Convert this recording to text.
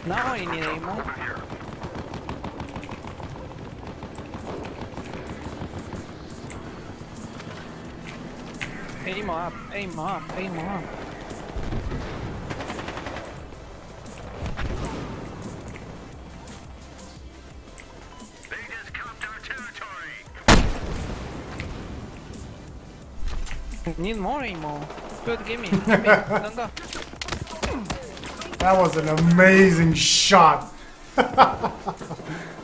Now I need ammo. Aim up, aim up, aim up. They just copped our territory. Need more ammo. Good, give me, don't go. That was an amazing shot.